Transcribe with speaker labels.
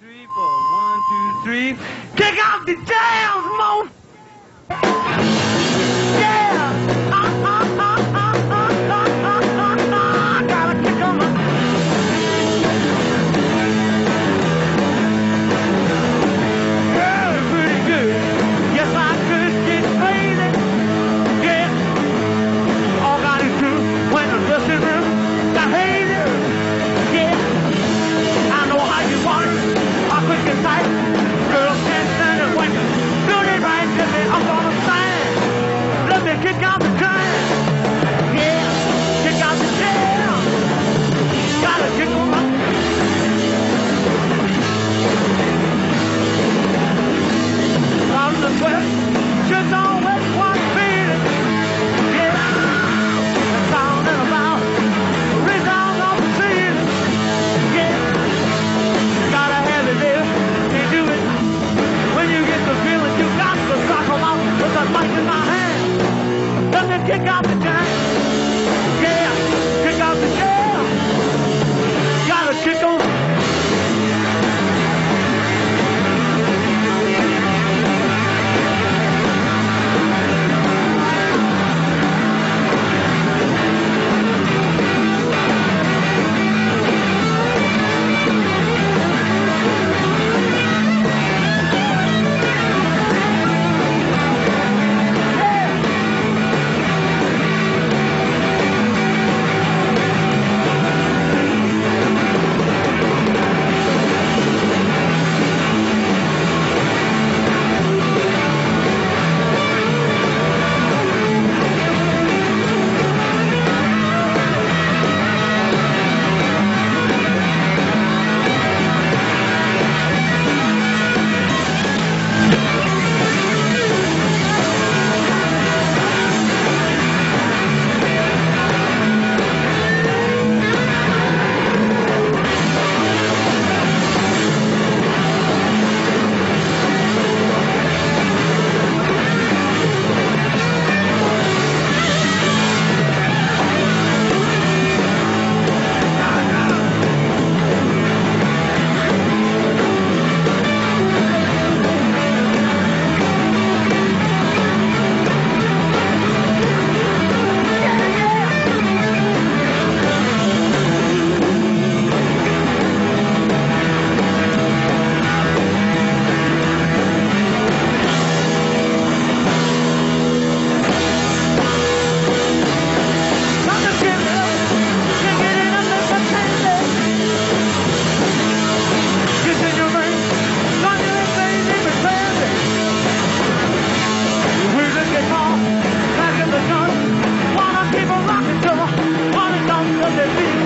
Speaker 1: 3, 4, 1, 2, 3. Kick out the jams, Mo! Yeah! Gotta kick 'em up. Yeah, pretty good. Yes, I could get crazy. Yeah. All got it through when the dressing room got hazy. Yeah. I know how you want it. I quick and tight. Girls can't stand it when you do it right. Give me, I'm gonna sign. Let me kick out the jam. Yeah. Kick out the jam. Gotta kick 'em up. From the west, just always one feeling. Yeah. The sound and about. Resound on the ceiling. Yeah. Gotta have it there. Can't do it. When you get the feeling, you got to rock 'em out with the mic in my hand. Let me kick out the jam. Yeah. Kick out the jam. Gotta kick 'em. Wanna keep on rocking till the wanna don't let it be.